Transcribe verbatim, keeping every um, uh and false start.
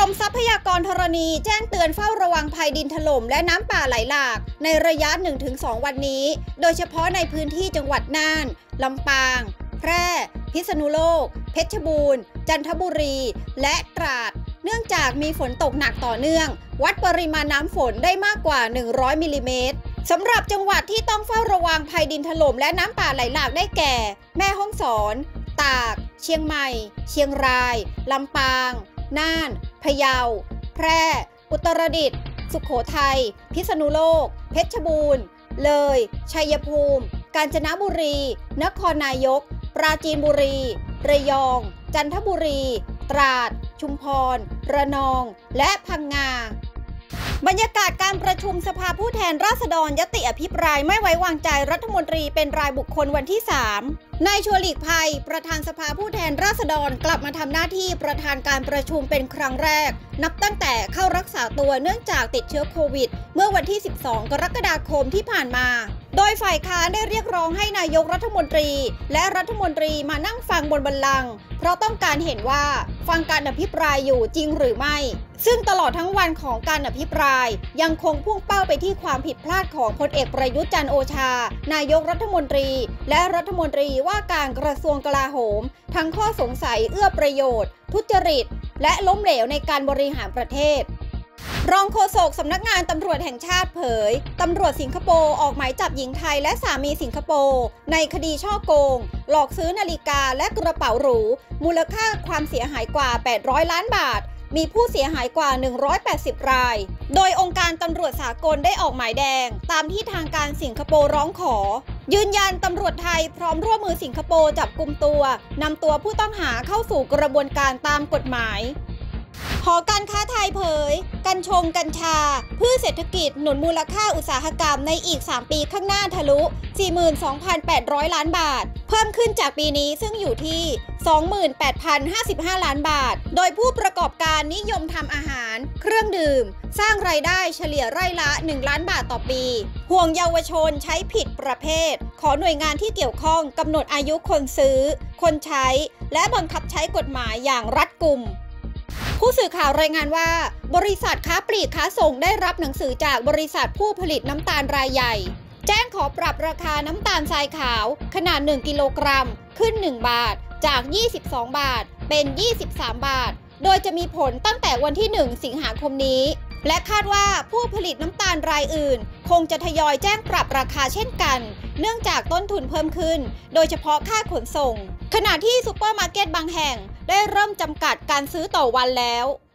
มทรัพยากรธรณีแจ้งเตือนเฝ้าระวังภัยดินถล่มและน้ำป่าไหลหลากในระยะ หนึ่งถึงสอง วันนี้โดยเฉพาะในพื้นที่จังหวัดน่านลำปางแพร่พิษณุโลกเพชรบูรณ์จันทบุรีและตราดเนื่องจากมีฝนตกหนักต่อเนื่องวัดปริมาณน้ำฝนได้มากกว่าหนึ่งร้อยมิลลิเมตรสำหรับจังหวัดที่ต้องเฝ้าระวังภัยดินถล่มและน้ำป่าไหลหลากได้แก่แม่ฮ่องสอนตากเชียงใหม่เชียงรายลำปางน่านพะเยาแพร่อุตรดิตถ์สุโขทัยพิษณุโลกเพชรบูรณ์เลยชัยภูมิกาญจนบุรีนครนายกปราจีนบุรีระยองจันทบุรีตราดชุมพรระนองและพังงาบรรยากาศการประชุมสภาผู้แทนราษฎรยติอภิปรายไม่ไว้วางใจรัฐมนตรีเป็นรายบุคคลวันที่สามนายชวนหลีกภัยประธานสภาผู้แทนราษฎรกลับมาทำหน้าที่ประธานการประชุมเป็นครั้งแรกนับตั้งแต่เข้ารักษาตัวเนื่องจากติดเชื้อโควิดเมื่อวันที่สิบสองกรกฎาคมที่ผ่านมาโดยฝ่ายค้านได้เรียกร้องให้นายกรัฐมนตรีและรัฐมนตรีมานั่งฟังบนบัลลังก์เพราะต้องการเห็นว่าฟังการอภิปรายอยู่จริงหรือไม่ซึ่งตลอดทั้งวันของการอภิปรายยังคงพุ่งเป้าไปที่ความผิดพลาดของพลเอกประยุทธ์จันทร์โอชานายกรัฐมนตรีและรัฐมนตรีว่าการกระทรวงกลาโหมทั้งข้อสงสัยเอื้อประโยชน์ทุจริตและล้มเหลวในการบริหารประเทศรองโฆษกสำนักงานตำรวจแห่งชาติเผยตำรวจสิงคโปร์ออกหมายจับหญิงไทยและสามีสิงคโปร์ในคดีฉ้อโกงหลอกซื้อนาฬิกาและกระเป๋าหรูมูลค่าความเสียหายกว่าแปดร้อยล้านบาทมีผู้เสียหายกว่าหนึ่งร้อยแปดสิบรายโดยองค์การตำรวจสากลได้ออกหมายแดงตามที่ทางการสิงคโปร์ร้องขอยืนยันตำรวจไทยพร้อมร่วมมือสิงคโปร์จับกุมตัวนำตัวผู้ต้องหาเข้าสู่กระบวนการตามกฎหมายหอการค้าไทยเผยกัญชงกัญชาพืชเศรษฐกิจหนุนมูลค่าอุตสาหกรรมในอีกสามปีข้างหน้าทะลุ สี่หมื่นสองพันแปดร้อย ล้านบาทเพิ่มขึ้นจากปีนี้ซึ่งอยู่ที่ สองหมื่นแปดพันห้าสิบห้า ล้านบาทโดยผู้ประกอบการนิยมทำอาหารเครื่องดื่มสร้างรายได้เฉลี่ยไร่ละหนึ่งล้านบาทต่อปีห่วงเยาวชนใช้ผิดประเภทขอหน่วยงานที่เกี่ยวข้องกำหนดอายุคนซื้อคนใช้และบังคับใช้กฎหมายอย่างรัดกุมผู้สื่อข่าวรายงานว่าบริษัทค้าปลีกค้าส่งได้รับหนังสือจากบริษัทผู้ผลิตน้ำตาลรายใหญ่แจ้งขอปรับราคาน้ำตาลทรายขาวขนาดหนึ่งกิโลกรัมขึ้นหนึ่งบาทจากยี่สิบสองบาทเป็นยี่สิบสามบาทโดยจะมีผลตั้งแต่วันที่หนึ่งสิงหาคมนี้และคาดว่าผู้ผลิตน้ำตาลรายอื่นคงจะทยอยแจ้งปรับราคาเช่นกันเนื่องจากต้นทุนเพิ่มขึ้นโดยเฉพาะค่าขนส่งขณะที่ซุปเปอร์มาร์เก็ตบางแห่งได้เริ่มจำกัดการซื้อต่อวันแล้ว